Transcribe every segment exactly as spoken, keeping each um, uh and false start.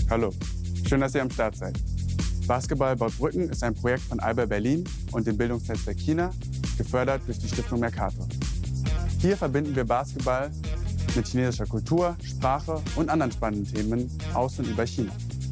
Hallo, schön, dass ihr am Start seid. Basketball baut Brücken ist ein Projekt von Alba Berlin und dem Bildungsnetzwerk China, gefördert durch die Stiftung Mercator. Hier verbinden wir Basketball mit chinesischer Kultur, Sprache und anderen spannenden Themen aus und über China.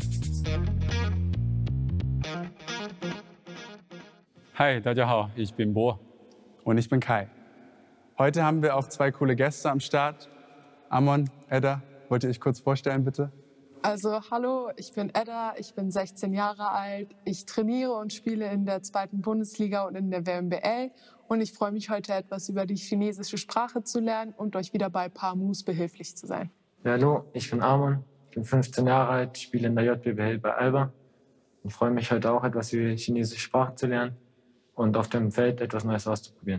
Hi, 大家好, ich bin Bo. Und ich bin Kai. Heute haben wir auch zwei coole Gäste am Start. Amon, Edda, wollt ihr euch kurz vorstellen, bitte? Also hallo, ich bin Edda, ich bin sechzehn Jahre alt. Ich trainiere und spiele in der zweiten Bundesliga und in der W M B L. Und ich freue mich heute etwas über die chinesische Sprache zu lernen und euch wieder bei Parmus behilflich zu sein. Ja, hallo, ich bin Amon, ich bin fünfzehn Jahre alt, spiele in der J B B L bei Alba und freue mich heute auch etwas über die chinesische Sprache zu lernen und auf dem Feld etwas Neues auszuprobieren.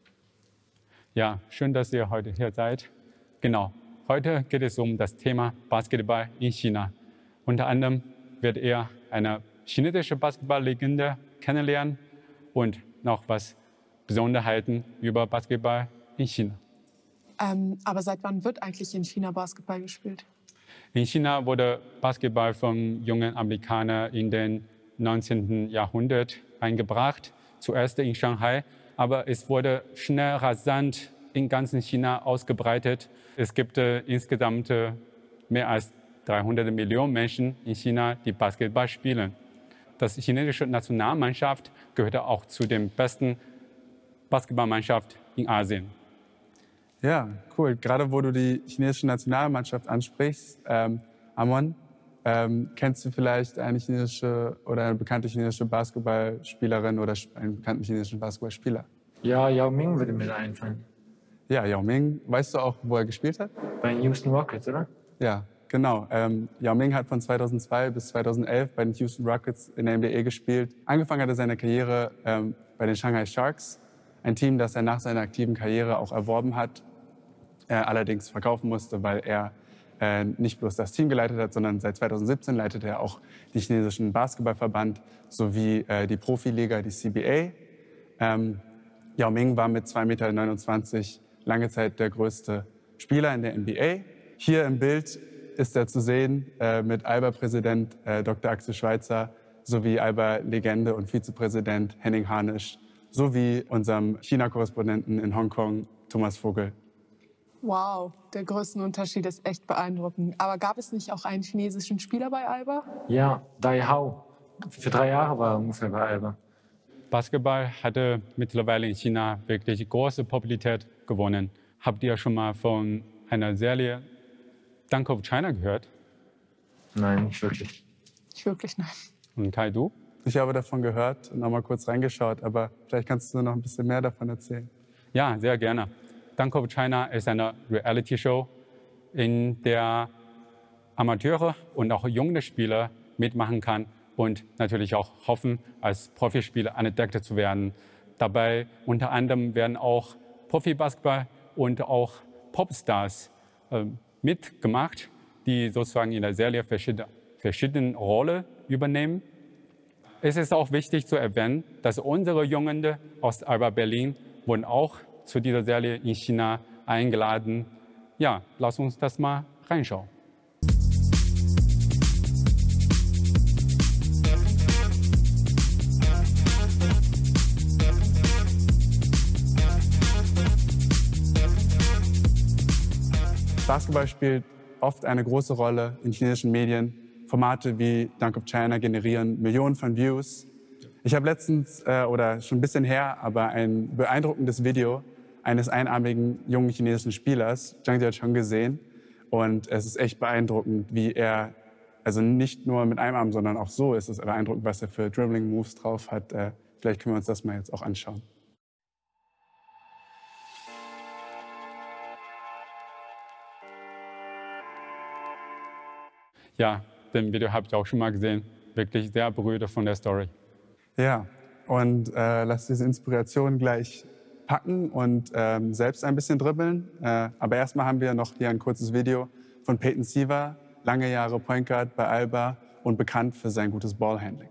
Ja, schön, dass ihr heute hier seid. Genau, heute geht es um das Thema Basketball in China. Unter anderem wird ihr eine chinesische Basketballlegende kennenlernen und noch was Besonderheiten über Basketball in China. Ähm, aber seit wann wird eigentlich in China Basketball gespielt? In China wurde Basketball von jungen Amerikanern in den neunzehnten Jahrhundert eingebracht, zuerst in Shanghai, aber es wurde schnell rasant in ganz China ausgebreitet. Es gibt äh, insgesamt äh, mehr als dreihundert Millionen Menschen in China, die Basketball spielen. Das chinesische Nationalmannschaft gehört auch zu den besten Basketballmannschaft in Asien. Ja, cool. Gerade wo du die chinesische Nationalmannschaft ansprichst, ähm, Amon, ähm, kennst du vielleicht eine chinesische oder eine bekannte chinesische Basketballspielerin oder einen bekannten chinesischen Basketballspieler? Ja, Yao Ming würde mir da einfallen. Ja, Yao Ming. Weißt du auch, wo er gespielt hat? Bei den Houston Rockets, oder? Ja, genau. Ähm, Yao Ming hat von zweitausendzwei bis zweitausendelf bei den Houston Rockets in der N B A gespielt. Angefangen hat er seine Karriere ähm, bei den Shanghai Sharks, ein Team, das er nach seiner aktiven Karriere auch erworben hat, äh, allerdings verkaufen musste, weil er äh, nicht bloß das Team geleitet hat, sondern seit zweitausendsiebzehn leitet er auch den chinesischen Basketballverband sowie äh, die Profiliga, die C B A. Ähm, Yao Ming war mit zwei Komma neunundzwanzig Meter lange Zeit der größte Spieler in der N B A. Hier im Bild ist er zu sehen äh, mit Alba-Präsident äh, Doktor Axel Schweitzer sowie Alba-Legende und Vizepräsident Henning Harnisch sowie unserem China-Korrespondenten in Hongkong, Thomas Vogel. Wow, der Größenunterschied ist echt beeindruckend. Aber gab es nicht auch einen chinesischen Spieler bei Alba? Ja, Dai Hao. Für drei Jahre war er ungefähr bei Alba. Basketball hatte mittlerweile in China wirklich große Popularität gewonnen. Habt ihr schon mal von einer Serie Dunk of China gehört? Nein, nicht wirklich. Nicht wirklich, nein. Und Kai, du? Ich habe davon gehört und noch mal kurz reingeschaut, aber vielleicht kannst du noch ein bisschen mehr davon erzählen. Ja, sehr gerne. Dunk of China ist eine Reality-Show, in der Amateure und auch junge Spieler mitmachen kann und natürlich auch hoffen, als Profispieler entdeckt zu werden. Dabei unter anderem werden auch Profi-Basketball und auch Popstars äh, mitgemacht, die sozusagen in der Serie verschiedene, verschiedene Rollen übernehmen. Es ist auch wichtig zu erwähnen, dass unsere Jungen aus Alba Berlin wurden auch zu dieser Serie in China eingeladen. Ja, lass uns das mal reinschauen. Basketball spielt oft eine große Rolle in chinesischen Medien. Formate wie Dunk of China generieren Millionen von Views. Ich habe letztens, äh, oder schon ein bisschen her, aber ein beeindruckendes Video eines einarmigen jungen chinesischen Spielers, Zhang Jiacheng, gesehen. Und es ist echt beeindruckend, wie er, also nicht nur mit einem Arm, sondern auch so ist es beeindruckend, was er für Dribbling-Moves drauf hat. Äh, vielleicht können wir uns das mal jetzt auch anschauen. Ja, den Video habe ich auch schon mal gesehen. Wirklich sehr berührt von der Story. Ja, und äh, lass diese Inspiration gleich packen und ähm, selbst ein bisschen dribbeln. Äh, aber erstmal haben wir noch hier ein kurzes Video von Peyton Siva, lange Jahre Point Guard bei Alba und bekannt für sein gutes Ballhandling.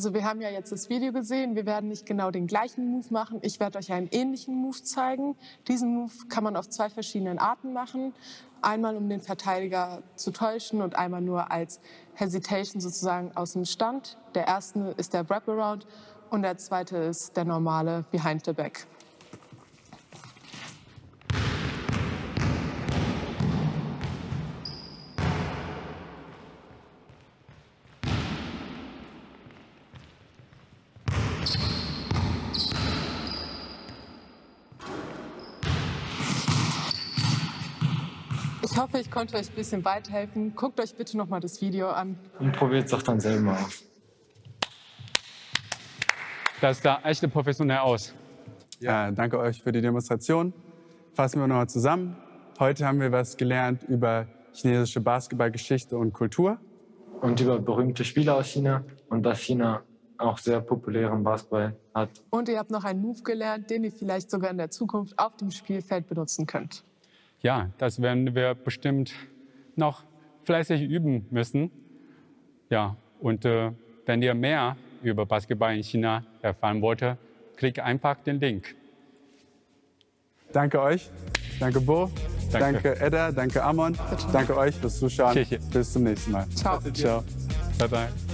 Also wir haben ja jetzt das Video gesehen, wir werden nicht genau den gleichen Move machen. Ich werde euch einen ähnlichen Move zeigen. Diesen Move kann man auf zwei verschiedenen Arten machen. Einmal, um den Verteidiger zu täuschen und einmal nur als Hesitation sozusagen aus dem Stand. Der erste ist der Wraparound und der zweite ist der normale Behind the Back. Ich hoffe, ich konnte euch ein bisschen weiterhelfen. Guckt euch bitte noch mal das Video an. Und probiert es doch dann selber mal aus. Das sah echt professionell aus. Ja, danke euch für die Demonstration. Fassen wir nochmal zusammen. Heute haben wir was gelernt über chinesische Basketballgeschichte und Kultur. Und über berühmte Spieler aus China und dass China auch sehr populären Basketball hat. Und ihr habt noch einen Move gelernt, den ihr vielleicht sogar in der Zukunft auf dem Spielfeld benutzen könnt. Ja, das werden wir bestimmt noch fleißig üben müssen. Ja, und äh, wenn ihr mehr über Basketball in China erfahren wollt, klickt einfach den Link. Danke euch, danke Bo, Danke. danke Edda, danke Amon, danke euch fürs Zuschauen. Tschüss. Bis zum nächsten Mal. Ciao. Ciao. Bye bye.